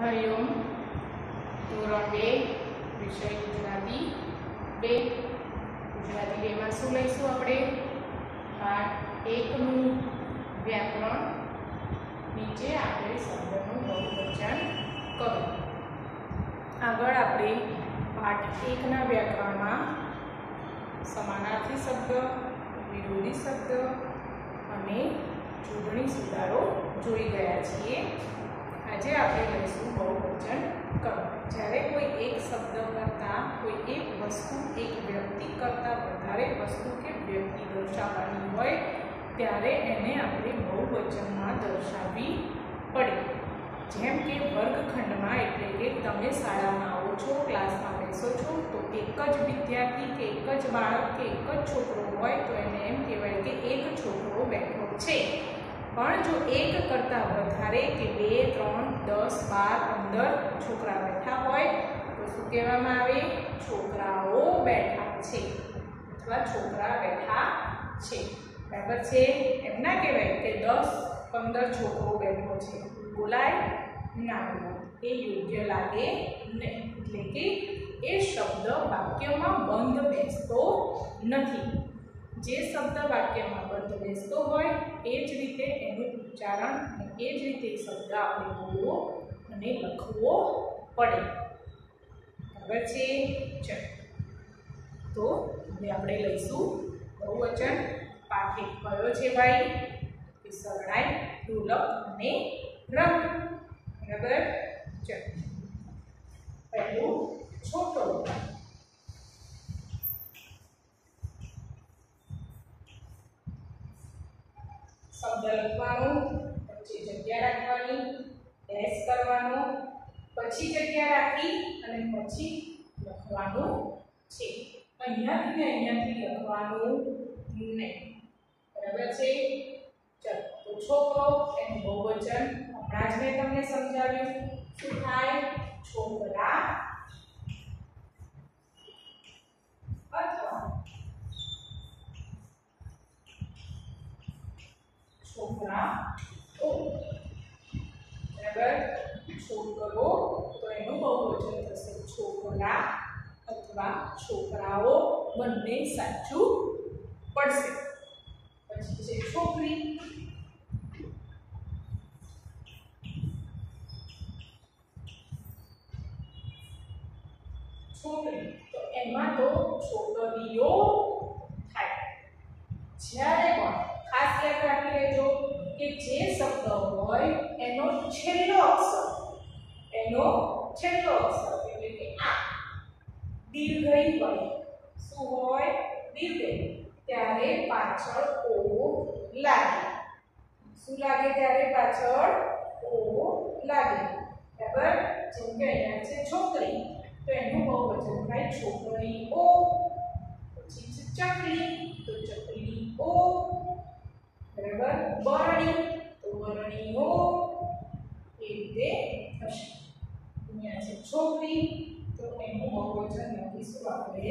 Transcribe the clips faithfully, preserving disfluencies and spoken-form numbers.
હરિઓમ. ધોરણ બે વિષય ગુજરાતી બે. ગુજરાતી બેમાં શું લઈશું આપણે? પાઠ એકનું વ્યાકરણ. નીચે આપણે શબ્દનું બહુવચન કરો. આગળ આપણે પાઠ એકના વ્યાકરણમાં સમાનાર્થી શબ્દ, વિરોધી શબ્દ અને જોડણી સુધારો જોઈ ગયા છીએ. આજે આપણે લઈશું બહુવચન કર્મ. જ્યારે કોઈ એક શબ્દ કરતાં, કોઈ એક વસ્તુ, એક વ્યક્તિ કરતાં વધારે વસ્તુ કે વ્યક્તિ દર્શાવવાની હોય ત્યારે એને આપણે બહુવચનમાં દર્શાવવી પડે. જેમ કે વર્ગખંડમાં, એટલે કે તમે શાળામાં આવો છો, ક્લાસમાં બેસો છો, તો એક જ વિદ્યાર્થી કે એક જ બાળક કે એક જ છોકરો હોય તો એને એમ કહેવાય કે એક છોકરો બેઠો છે. પણ જો એક કરતાં વધારે કે બે, ત્રણ, દસ, બાર, પંદર છોકરા બેઠા હોય તો શું કહેવામાં આવે? છોકરાઓ બેઠા છે અથવા છોકરા બેઠા છે. બરાબર છે? એમ ના કહેવાય કે દસ પંદર છોકરો બેઠો છે. બોલાય ના બોલાય, એ યોગ્ય લાગે નહીં. એટલે કે એ શબ્દ વાક્યમાં બંધ બેસતો નથી. જે શબ્દ વાક્યમાં બંધ બેસતો હોય એ જ રીતે એનું ઉચ્ચારણ અને એ જ રીતે શબ્દ આપણે બોલવો અને લખવો પડે. બરાબર છે? ચલો, તો હવે આપણે લઈશું બહુવચન. પાઠ એક કયો છે ભાઈ? કે શરણાઈ, ઢોલક અને રંગ. બરાબર? ચલો, પહેલું છોટો. શબ્દ લખવાનું, પછી જગ્યા રાખવાની, ડેશ કરવાનો, પછી જગ્યા રાખી અને પછી લખવાનું છે. અહીંયાથી ને અહીંયાથી લખવાનું નહીં. બરાબર છે? ચલો, તો છોકરો એનું બહુવચન હમણાં જ મેં તમને સમજાવ્યું. શું થાય? છોકરા અથવા છોકરાઓ. બરાબર? છોકરો તો એનું બહુવચન થશે છોકરા અથવા છોકરાઓ. બંને સાચું પડશે. પછી છે છોકરી. છોકરી તો એમાં તો છોકરીઓ થાય. જ્યારે પણ ખાસ યાદ રાખી લેજો કે જે શબ્દ હોય એનો છેલ્લો અક્ષર, એનો છેલ્લો અક્ષર એટલે કે આ દીર્ઘઈ હોય. શું હોય? દીર્ઘઈ. ત્યારે પાછળ ઓ લાગે. શું લાગે? ત્યારે પાછળ ઓ લાગે. બરાબર? જેમ કે અહીંયા છે છોકરી તો એનું બહુવચન થાય છોકરીઓ. પછી છે ચકલી તો ચકલીઓ. બરાબર? બરણી તો બરણીઓ. એ રીતે થશે. અહીંયા છે છોકરી તો એનું બહુવચન લખીશું આપણે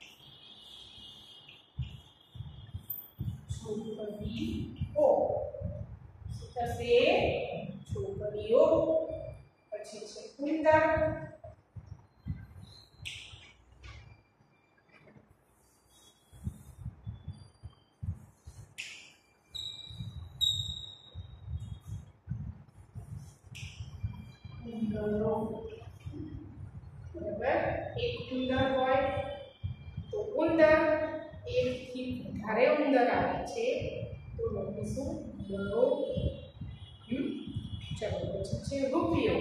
છોકરીઓ. શું થશે? છોકરીઓ. પછી છે ઉંદર. ઉંદરો. બરાબર? એક ઉંદર હોય તો ઉંદર. એકથી વધારે ઉંદર આવે છે તો લખીશું ઉંદરો. હમ ચલો, પછી છે રૂપિયો.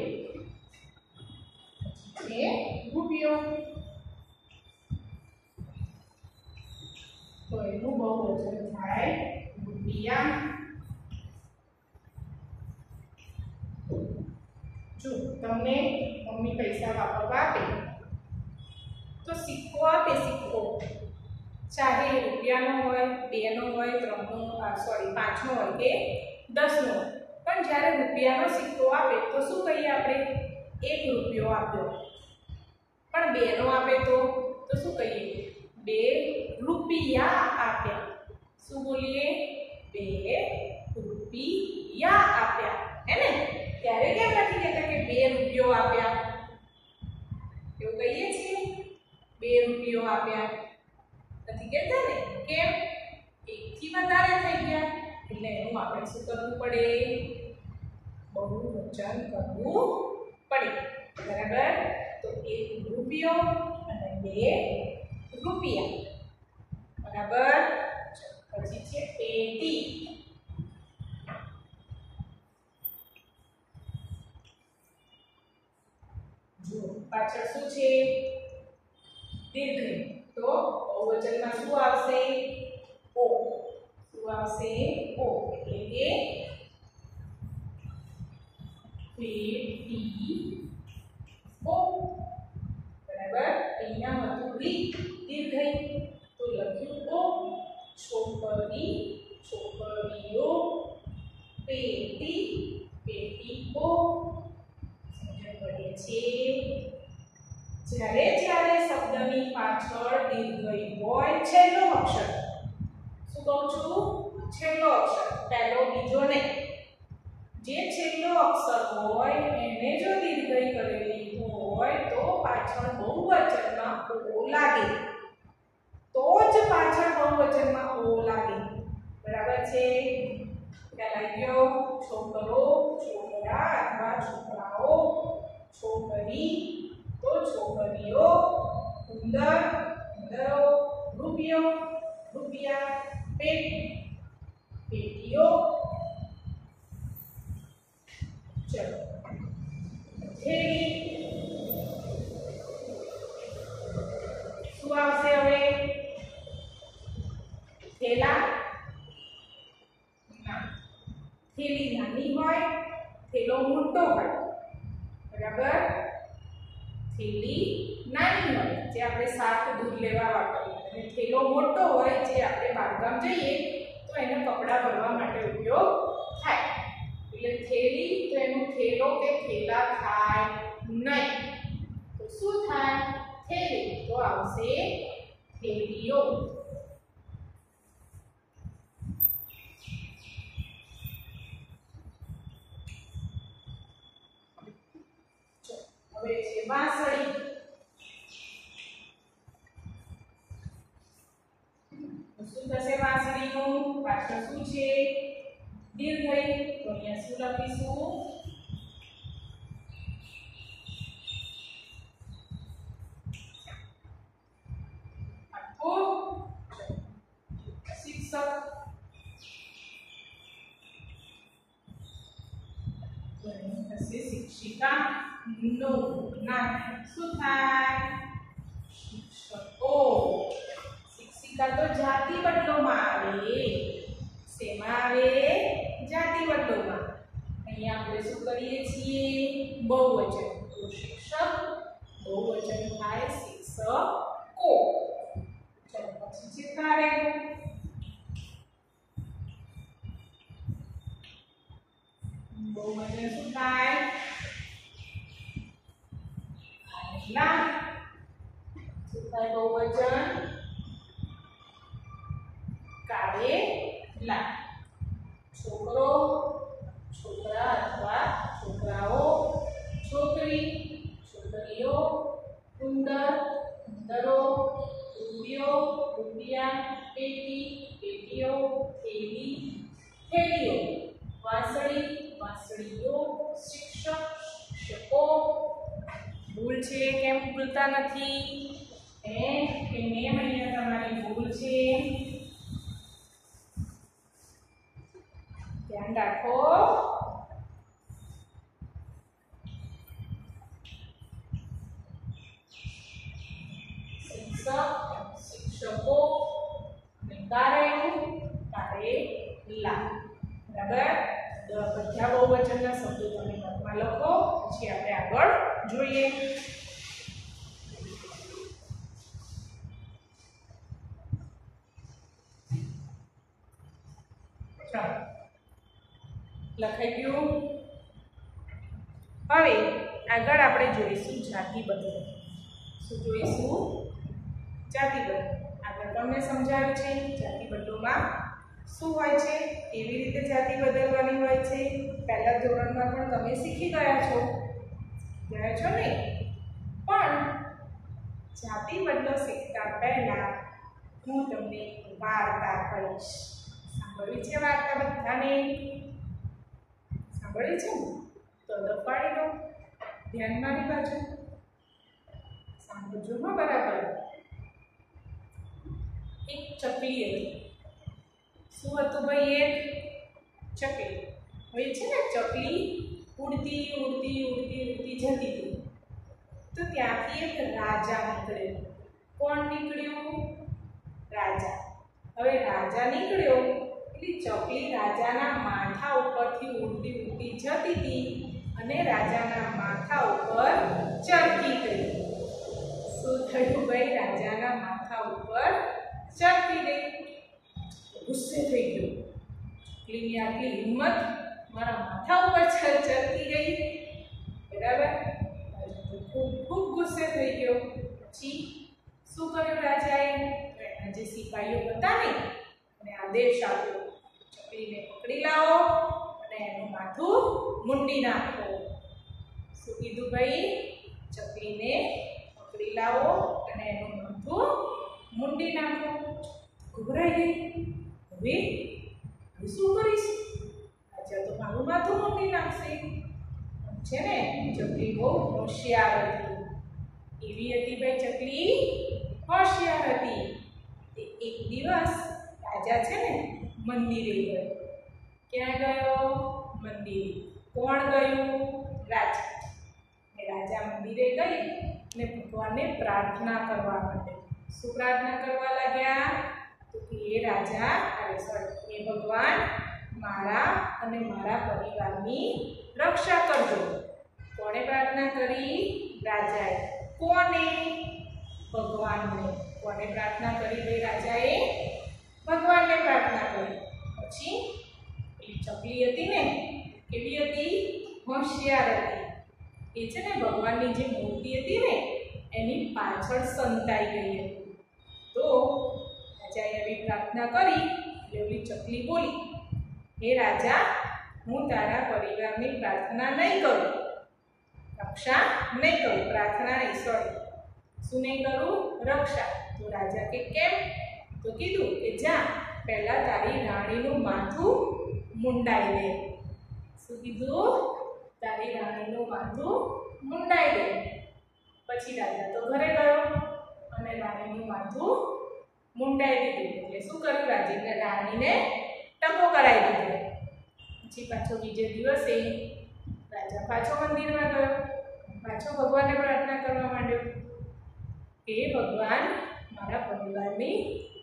પછી છે રૂપિયો તો એનું બહુવચન થાય રૂપિયા. જો તમને મમ્મી પૈસા વાપરવા આપે તો સિક્કો આપે. સિક્કો ચાહે રૂપિયાનો હોય, બે નો હોય, ત્રણનો સોરી પાંચનો હોય કે દસનો હોય. પણ જ્યારે રૂપિયાનો સિક્કો આપે તો શું કહીએ આપણે? એક રૂપિયો આપ્યો. પણ બે નો આપે તો તો શું કહીએ? બે રૂપિયા આપ્યા. શું બોલીએ? બે રૂપિયા આપ્યા. હે ને? ત્યારે કેમ નથી કહેતા કે બે રૂપિયો આપ્યા, એવું કહીએ છીએ, બે રૂપિયો આપ્યા, નથી કહેતા ને? કેમ? એકથી વધારે થઈ ગયા એટલે એનું આપણે શું કરવું પડે? બહુવચન કરવું પડે, બરાબર? તો એક રૂપિયો અને બે રૂપિયા, બરાબર? પછી છે પેટી. જો પાછળ શું છે? દીર્ઘ. તો બહુવચનમાં શું આવશે? ઓ. શું આવશે? ઓ. એટલે કે પેટી ઓ, બરાબર? અહીંયા હતું રી, દીર્ઘ, તો લખ્યું ઓ. છોકરી, છોકરીઓ, પેટી, પેટીઓ. સમજણ પડે છે? જ્યારે જ્યારે શબ્દની પાછળ દીર્ઘ હોય, છેલ્લો અક્ષર, શું કહું છું? છેલ્લો અક્ષર, પહેલો બીજો નહીં, જે છેલ્લો અક્ષર હોય એને જો દીર્ઘ કરેલી હોય તો પાછળ બહુવચનમાં ઓ લાગે, તો જ પાછળ બહુવચનમાં ઓ લાગે, બરાબર છે? ખ્યાલ આવી ગયો? છોકરો, છોકરા અથવા છોકરાઓ, છોકરી તો છોકરીઓ, ઉંદર, ઉંદરો, રૂપિયો, રૂપિયા, પેટી, પેટીઓ. ચલો, થેલી. શું આવશે હવે? થેલા? ના, થેલી નાની હોય, થેલો મોટો હોય, બરાબર? થેલી નાની હોય જે આપણે શાક દૂધ લેવા વાપરીએ, અને થેલો મોટો હોય જે આપણે બહારગામ જઈએ તો એને કપડાં ભરવા માટે ઉપયોગ થાય. એટલે થેલી તો એનો થેલો કે થેલા થાય નહીં, તો શું થાય? થેલી. તો આવશે થેલીઓ. હવે છે વાંસળી. શું થશે વાંસળીનું? પાછળ શું છે? દીર્ઘ. તો અહીંયા શું લખીશું? શિક્ષક. શિક્ષિકા. નો ના શું થાય? શિક્ષકો. શિક્ષિકા તો જાતિ બદલોમાં આવે. શેમાં આવે? જાતિ બદલોમાં. અહીંયા આપણે શું કરીએ છીએ? બહુવચન. તો શિક્ષક બહુવચન થાય શિક્ષકો. ચલો પછી છે કારેલું. બહુવચન શું થાય? કારેલા. શું થાય બહુવચન? કારેલા. છોકરો, છોકરા અથવા છોકરાઓ, છોકરી, છોકરીઓ, ઉંદર, ઉંદરો, રૂપિયો, રૂપિયા, પેટી, પેટીઓ, થેલી, થેલીઓ, વાંસળી, વાંસળીઓ, શિક્ષક, શિક્ષકો. ભૂલ છે, કેમ ભૂલતા નથી? એ કે મેમ અહીંયા તમારી ભૂલ છે, ધ્યાન રાખો. શિક્ષક, શિક્ષકો, કારેલું, કારેલા. બરાબર? બધા બહુવચનના શબ્દો તમે નોટમાં લખો, પછી આપણે આગળ જોઈએ. ચાલો, લખાઈ ગયું. હવે આગળ આપણે જોઈશું જાતિ બદલ. શું જોઈશું? જાતિ બદલ. આગળ તમને સમજાવ્યું છે જાતિ બદલોમાં શું હોય છે, કેવી રીતે જાતિ બદલવાની હોય છે. પહેલા ધોરણમાં પણ તમે શીખી ગયા છો. ગયા છો ને? પણ જાતિ બદલો શીખતા પહેલા હું તમને વાર્તા કહીશ. સાંભળવી છે વાર્તા બધાને? સાંભળી છે ને? તો દપાડી દો, ધ્યાન મારી બાજુ સાંભળજો હો બરાબર. એક ચકલી હતી. શું હતું ભાઈ? એક ચકલી. હવે છે ને ચકલી ઉડતી ઉડતી ઉડતી ઉડતી જતી હતી. તો ત્યાંથી એક રાજા નીકળ્યો. કોણ નીકળ્યું? રાજા. હવે રાજા નીકળ્યો એટલે ચકલી રાજાના માથા ઉપરથી ઉડતી ઉડતી જતી હતી અને રાજાના માથા ઉપર ચડતી ગઈ. શું થયું ભાઈ? રાજાના માથા ઉપર ચડતી ગઈ. ગુસ્સે થઈ ગયો. ચકલીની આટલી હિંમત, મારા માથા ઉપર ચડતી ગઈ. બરાબર? ખૂબ ખૂબ ગુસ્સે થઈ ગયો. પછી શું કર્યું રાજાએ? એના જે સિપાહીઓ હતા ને એને આદેશ આપ્યો, ચકલીને પકડી લાવો અને એનું માથું મૂંડી નાખો. શું કીધું ભાઈ? ચકલીને પકડી લાવો અને એનું માથું મૂંડી નાખો. ગભરાઈ ગઈ. હવે શું કરીશ? રાજા તો મારું માથું મૂંડી નાખશે. છે ને ચકલી બહુ હોશિયાર હતી. એવી હતી ભાઈ ચકલી, હોશિયાર હતી. એક દિવસ રાજા છે ને મંદિરે ગયો. ક્યાં ગયો? મંદિરે. કોણ ગયું? રાજા. રાજા મંદિરે ગઈ ને ભગવાનને પ્રાર્થના કરવા માંડી. શું પ્રાર્થના કરવા લાગ્યા? તો કે એ રાજા અરે સોરી એ ભગવાન મારા અને મારા પરિવારની રક્ષા કરજો. કોણે પ્રાર્થના કરી? રાજાએ. કોને? ભગવાનને. કોને પ્રાર્થના કરી ભાઈ? રાજાએ ભગવાનને પ્રાર્થના કરી. પછી પેલી ચકલી હતી ને કેવી હતી? હોશિયાર હતી. એ છે ને ભગવાનની જે મૂર્તિ હતી ને એની પાછળ સંતાઈ ગઈ હતી. તો રાજાએ એવી પ્રાર્થના કરી એટલે ઓલી ચકલી બોલી, હે રાજા, હું તારા પરિવારની પ્રાર્થના નહીં કરું, રક્ષા નહીં કરું. પ્રાર્થના નહીં, સોરી, શું નહીં કરું? રક્ષા. તો રાજા કે કેમ? તો કીધું કે જા પહેલા તારી રાણીનું માથું મુંડાઈ દે. શું કીધું? તારી રાણીનું માથું મુંડાઈ દે. પછી રાજા તો ઘરે ગયો અને રાણીનું માથું મુંડાઈ દીધું. એટલે શું કર્યું? રાજીને રાણીને ટકો કરાવી દીધો. પછી પાછો બીજે દિવસે રાજા પાછો મંદિરમાં ગયો. પાછો ભગવાનને પ્રાર્થના કરવા માંડ્યો કે ભગવાન મારા પરિવારની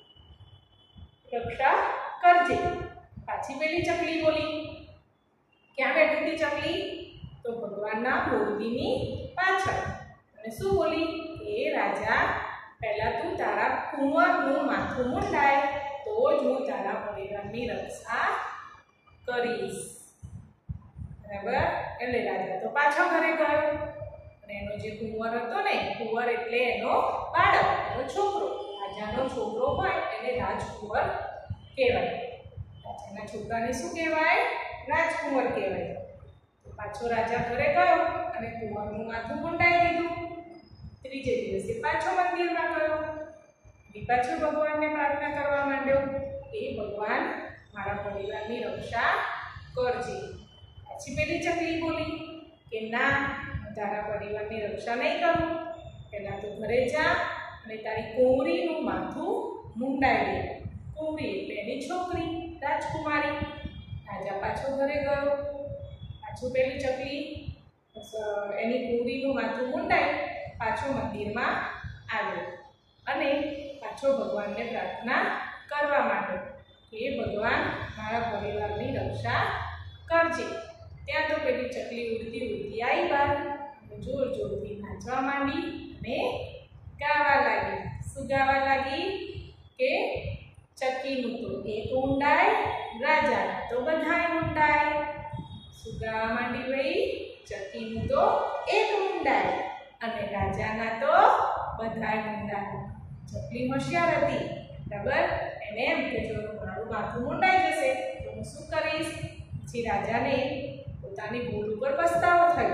રક્ષા કરજે. પાછી પેલી ચકલી બોલી. ક્યાં બેઠી હતી ચકલી? તો ભગવાનના મૂર્તિની પાછળ. અને શું બોલી? એ રાજા, પહેલા તું તારા કુંવરનું માથું મુંડાય તો જ હું તારા પરિવારની રક્ષા કરીશ. બરાબર? એટલે રાજા તો પાછો ઘરે ગયો અને એનો જે કુંવર હતો ને, કુંવર એટલે એનો બાળક, એનો છોકરો. રાજાનો છોકરો હોય એને રાજકુંવર કહેવાય. રાજાના છોકરાને શું કહેવાય? રાજકુંવર કહેવાય. તો પાછો રાજા ઘરે ગયો અને કુંવરનું માથું મુંડાઈ દીધું. ત્રીજે દિવસે પાછો મંદિરમાં ગયો. પાછો ભગવાનને પ્રાર્થના કરવા માંડ્યો કે ભગવાન મારા પરિવારની રક્ષા કરજે. પછી પેલી ચકલી બોલી કે ના, હું તારા પરિવારની રક્ષા નહીં કરું. પહેલા તો ઘરે જા અને તારી કુંવરીનું માથું મુંડાઈ દે. કુંવરી એટલે એની છોકરી, રાજકુમારી. રાજા પાછો ઘરે ગયો. પાછું પેલી ચકલી એની કુંવરીનું માથું મુંડાઈ પાછો મંદિરમાં આવ્યો અને પાછો ભગવાનને પ્રાર્થના કરવા માંડ્યો કે ભગવાન મારા પરિવારની રક્ષા કરજે. ત્યાં તો પેલી ચકલી ઉડતી ઉડતી આવી બહાર અને જોર જોરથી નાચવા માંડી અને ગાવા લાગી. શું ગાવા લાગી? કે ચકીનું તો એક ઊંડાઈ, રાજાના તો બધાય ઊંડાઈ. શું ગાવા માંડી ભાઈ? ચકીનું તો એક ઊંડાઈ અને રાજાના તો બધાય ઊંડાઈ. ચકલી હોશિયાર હતી. બરાબર? એને એમ કે જો મારું માથું મુંડાઈ જશે તો હું શું કરીશ? પછી રાજાને પોતાની ભૂલ ઉપર પસ્તાવો થયો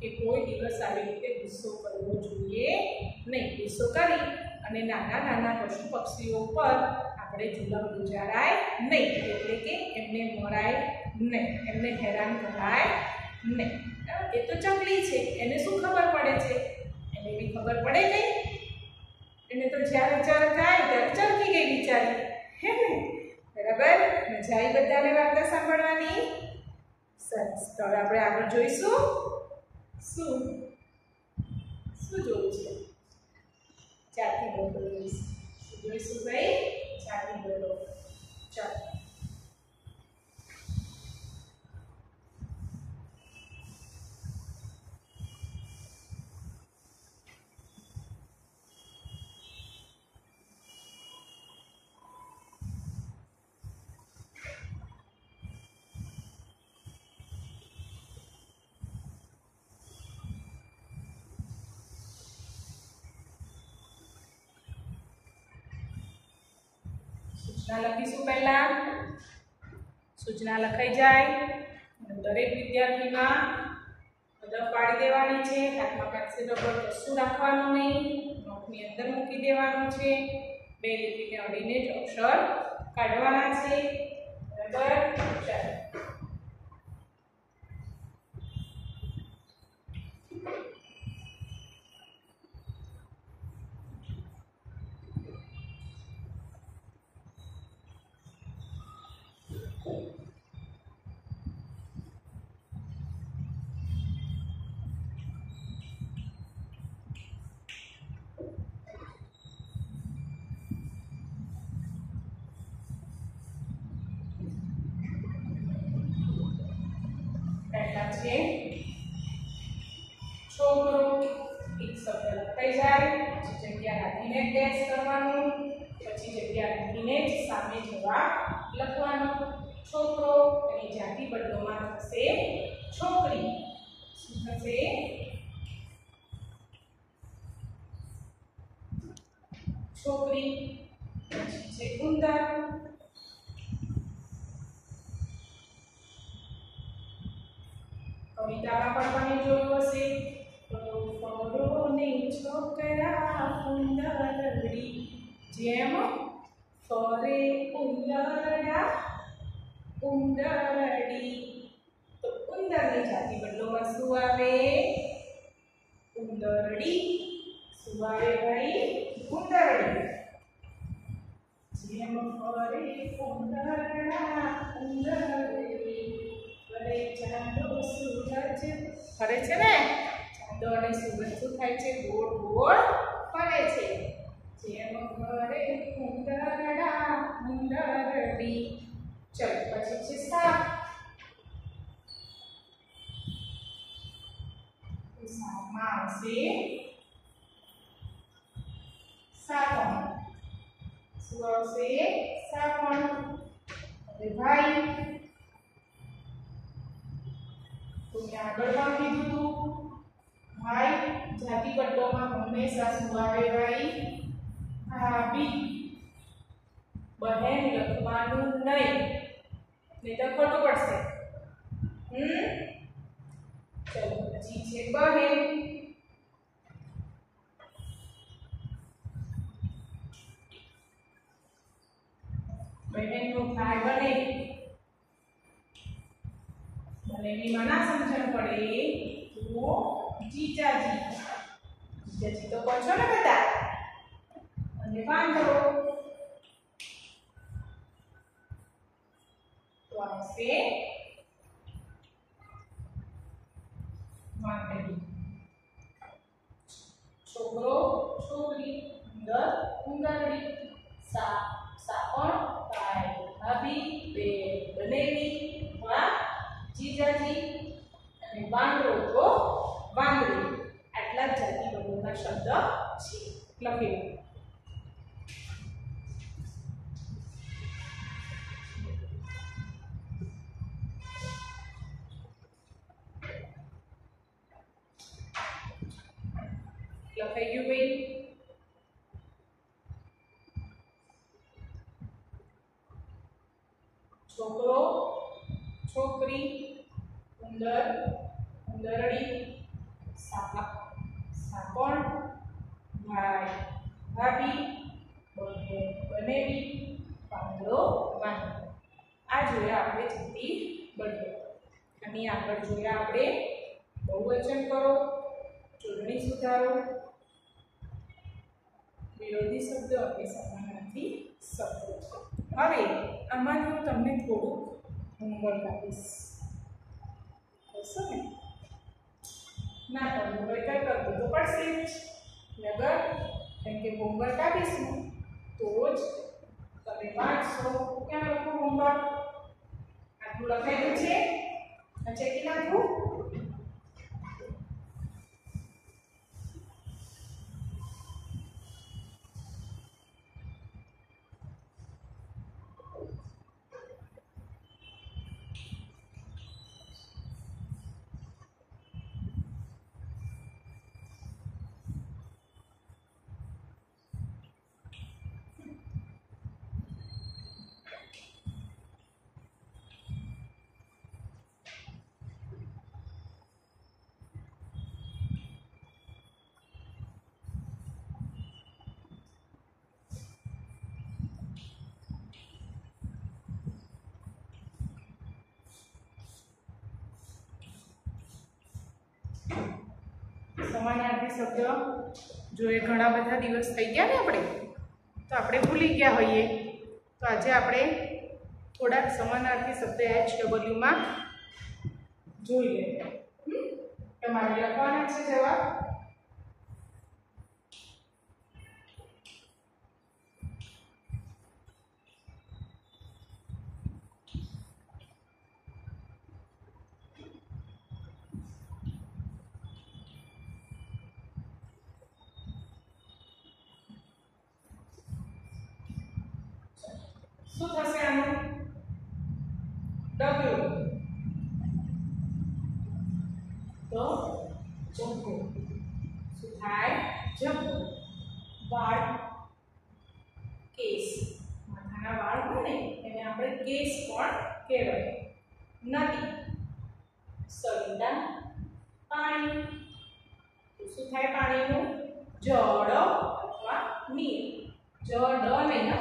કે કોઈ દિવસ આવી રીતે ગુસ્સો કરવો જોઈએ નહીં. ગુસ્સો કરી અને નાના નાના પશુ પક્ષીઓ પર આપણે જુલમ ગુજારાય નહીં, એટલે કે એમને મરાય નહીં, એમને હેરાન કરાય નહીં. એ તો ચકલી છે, એને શું ખબર પડે છે? એને બી ખબર પડે નહીં. એને તો જ્યારે ચર જાય ત્યારે ચરકી ગઈ બિચારી, હે ને? બરાબર, મજા આવી બધાને વાર્તા સાંભળવાની? સરસ. તો હવે આપણે આગળ જોઈશું. શું શું જોવું છે? જાતિ બોલો જોઈશું. શું જોઈશું ભાઈ? જાતિ બોલો. ચાલો. સૂચના લખીશું. પહેલા સૂચના લખાઈ જાય, દરેક વિદ્યાર્થીના હદફ પાડી દેવાની છે. હાથમાં પેન્સિલ રબર કશું રાખવાનું નહીં, નોટની અંદર મૂકી દેવાનું છે. બે લીટીને અડીને જ અક્ષર કાઢવાના છે. બરાબર, ચાલો. પહેલા છે છોકરો. એક શબ્દ લખાઈ જાય, પછી જગ્યા રાખીને ડેશ કરવાનું, પછી જગ્યા રાખીને જ સામે જવાબ લખવાનો. છોકરો એની જાતિ બદલોમાં થશે છોકરી. શું થશે? છોકરી. પછી છે ઉંદર. કવિતામાં પણ તમે જોયું હશે. ફરોની છોકરા ઉંદરડી, જેમ ફરે ઉંદરડા ઉંદરડી. તો ઉંદરની જાતિ બદલોમાં શું આવે? ઉંદરડી. શું આવે ભાઈ? ઉંદરડી. જેમ ફરે ઉંદરડા ઉંદરડી, ફરે ચાંદો સૂરજ. ફરે છે ને? ચાંદો અને સૂરજ શું થાય છે? ગોળ ગોળ ફરે છે. જેમ ફરે ઉંદરડા ઉંદરડી. ચલો, પછી છે સાપ. સાપમાં આવશે સાપણ. શું આવશે? સાપણ. હવે ભાઈ, તો આગળ પણ કીધું હતું, ભાઈ જાતિ બદલોમાં હંમેશા શું આવે ભાઈ? ભાભી. બહેન લખવાનું નહીં, નહીં તો ખોટું પડશે. હમ ચલો, પછી છે બહેન. બહેનનો ભાઈ બને. બનેવીમાં ના સમજણ પડે તો જીજાજી. જીજાજી તો કહો છો ને બધા. અને વાંદરો તો આવશે વાંદરી. છોકરો છોકરી, ઉંદર ઉંદરડી, સાપ સાપણ, ભાઈ ભાભી, બે બનેવી, વા જીજાજી અને વાંદરો તો વાંદરી. આટલા જ જાતિ બદલોના શબ્દ છે. લખી લખાઈ ગયું ભાઈ? છોકરો છોકરી, ઉંદર ઉંદરડી, સાપ સાપણ, ભાઈ ભાભી, બહેન બનેવી, પાંદડો વાંદરો. આ જોયા આપણે જતી બળવો. આની આગળ જોયા આપણે બહુવચન કરો, જોડણી સુધારો, વિરોધી શબ્દ અને સમાનાર્થી શબ્દો. હવે આમાં હું તમને થોડુંક હોમવર્ક આપીશ. કરશો ને? ના કરવું હોય તો કરવું તો પડશે જ. બરાબર? કેમ કે હોમવર્ક આપીશું તો જ તમે વાંચશો. ક્યાં લખો હોમવર્ક? આટલું લખાયેલું છે, આ ચેકી નાખું. સમાનાર્થી શબ્દ જો એ ઘણા બધા દિવસ થઈ ગયા ને આપણે તો આપણે ભૂલી ગયા હોઈએ, તો આજે આપણે થોડાક સમાનાર્થી શબ્દ એચ ડબલ્યુ માં જોઈ લઈએ. તમારે લખવાના છે જવાબ. શું થશે આનું? ડબલું તો જગ્ગો. શું થાય? જગ્ગો. વાળ, કેસ. માથાના વાળ હોય ને એને આપણે કેસ પણ કહેવાય. નદી, સરિતા, પાણી. તો શું થાય પાણીનું? જળ અથવા નીર. જળ નહીં,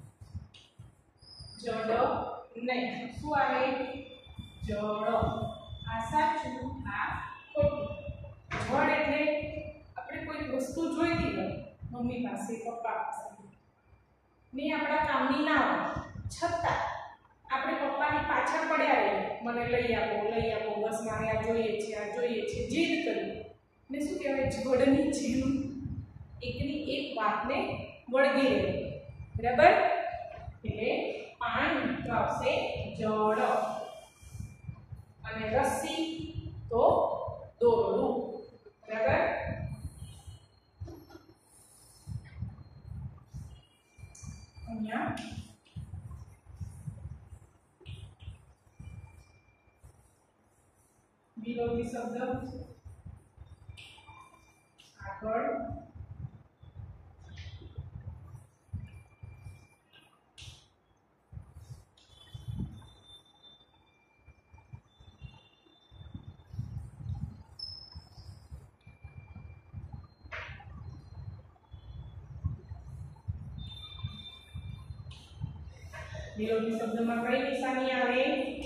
જળ નહીં. શું આવે? જળ. આ સાચું, આ ખોટું. જળ એટલે આપણે કોઈ વસ્તુ જોઈતી હોય મમ્મી પાસે, પપ્પા પાસે, ને આપણા કામની ના હોય છતાં આપણે પપ્પાની પાછળ પડ્યા રહીએ, મને લઈ આપો લઈ આપો, બસ મારે આ જોઈએ છે આ જોઈએ છે, જીદ કરી. ને શું કહેવાય? જળની જેમ એકની એક વાતને વળગી રહે. બરાબર? એટલે પાણી તો આવશે જળ, અને રસ્સી તો દોરડું. બરાબર? અહીંયા વિરોધી શબ્દ આગળ વિરોધી શબ્દમાં કઈ નિશાની આવે?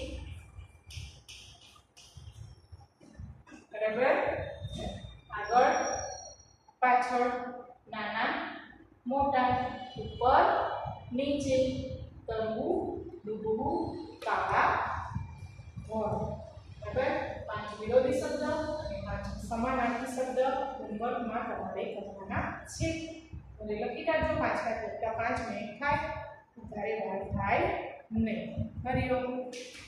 બરાબર? આગળ પાછળ, નાના મોટા, ઉપર નીચે, તરવું ડૂબવું, કાળા ધોળ. બરાબર? પાંચ વિરોધી શબ્દ અને પાંચ સમાનાર્થી શબ્દ હોમવર્કમાં તમારે કરવાના છે. હવે લખી રાખજો. પાંચ પાંચ કરતા પાંચ મિનિટ થાય, વધારે વાર થાય નહીં. હરિઓમ.